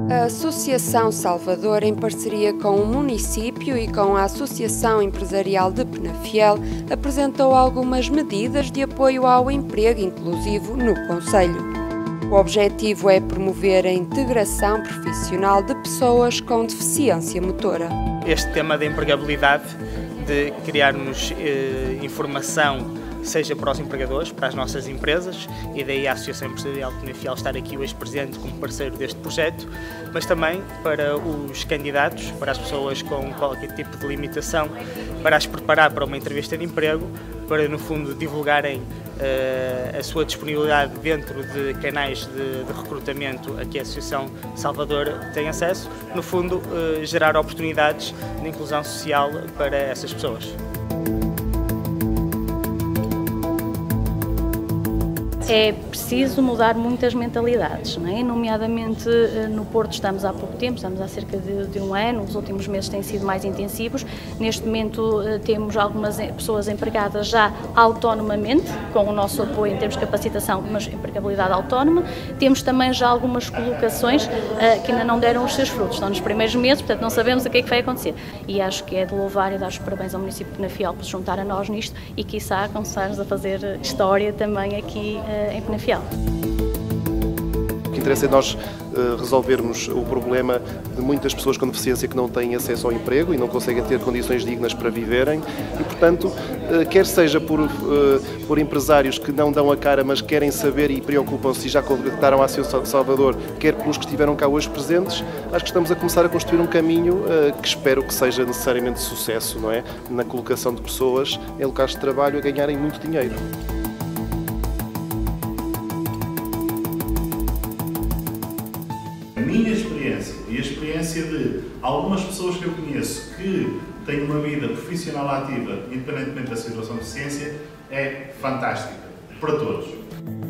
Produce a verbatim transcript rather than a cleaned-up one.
A Associação Salvador, em parceria com o município e com a Associação Empresarial de Penafiel, apresentou algumas medidas de apoio ao emprego inclusivo no concelho. O objetivo é promover a integração profissional de pessoas com deficiência motora. Este tema da empregabilidade, de criarmos eh, informação, seja para os empregadores, para as nossas empresas, e daí a Associação Empresarial de Penafiel estar aqui hoje presente como parceiro deste projeto, mas também para os candidatos, para as pessoas com qualquer tipo de limitação, para as preparar para uma entrevista de emprego, para no fundo divulgarem uh, a sua disponibilidade dentro de canais de, de recrutamento a que a Associação Salvador tem acesso, no fundo uh, gerar oportunidades de inclusão social para essas pessoas. É preciso mudar muitas mentalidades, não é? Nomeadamente no Porto estamos há pouco tempo, estamos há cerca de, de um ano, os últimos meses têm sido mais intensivos. Neste momento temos algumas pessoas empregadas já autonomamente, com o nosso apoio em termos de capacitação, mas empregabilidade autónoma. Temos também já algumas colocações uh, que ainda não deram os seus frutos, estão nos primeiros meses, portanto não sabemos o que é que vai acontecer. E acho que é de louvar e dar os parabéns ao município de Penafiel por se juntar a nós nisto e quiçá começarmos a fazer história também aqui uh, em Penafiel. O que interessa é nós uh, resolvermos o problema de muitas pessoas com deficiência que não têm acesso ao emprego e não conseguem ter condições dignas para viverem e, portanto, uh, quer seja por, uh, por empresários que não dão a cara, mas querem saber e preocupam-se e já contactaram a Associação Salvador, quer pelos que estiveram cá hoje presentes, acho que estamos a começar a construir um caminho uh, que espero que seja necessariamente de sucesso, não é? Na colocação de pessoas em locais de trabalho a ganharem muito dinheiro. A minha experiência e a experiência de algumas pessoas que eu conheço que têm uma vida profissional ativa, independentemente da situação de deficiência, é fantástica para todos.